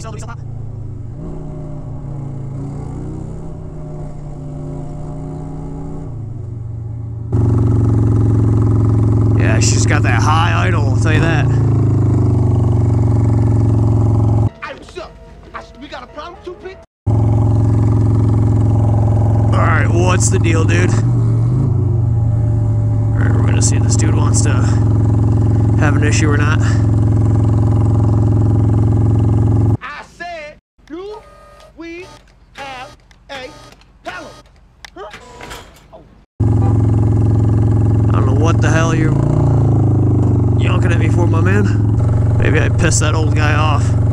Yeah, she's got that high idle, I'll tell you that. Hey, what's up? We got a problem, Toothpick? Alright, what's the deal, dude? Alright, we're gonna see if this dude wants to have an issue or not. I said, do we have a problem? Huh? Oh. I don't know what the hell you're yonking at me for, my man. Maybe I pissed that old guy off.